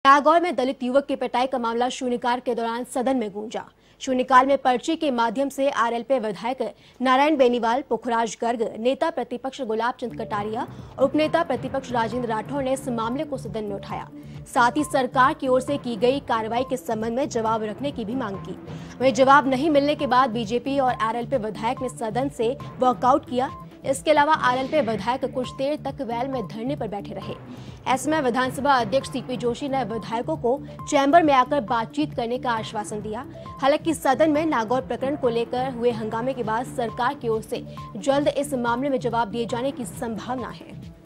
नागौर में दलित युवक की पिटाई का मामला शून्यकाल के दौरान सदन में गूंजा। शून्यकाल में पर्ची के माध्यम से आरएलपी विधायक नारायण बेनीवाल, पुखराज गर्ग, नेता प्रतिपक्ष गुलाब चंद कटारिया और उपनेता प्रतिपक्ष राजेंद्र राठौर ने इस मामले को सदन में उठाया। साथ ही सरकार की ओर से की गई कार्रवाई के संबंध में जवाब रखने की भी मांग की। वहीं जवाब नहीं मिलने के बाद बीजेपी और आरएलपी विधायक ने सदन से वॉकआउट किया। इसके अलावा आरएलपी विधायक कुछ देर तक वेल में धरने पर बैठे रहे। ऐसे में विधानसभा अध्यक्ष सीपी जोशी ने विधायकों को चैम्बर में आकर बातचीत करने का आश्वासन दिया। हालांकि सदन में नागौर प्रकरण को लेकर हुए हंगामे के बाद सरकार की ओर से जल्द इस मामले में जवाब दिए जाने की संभावना है।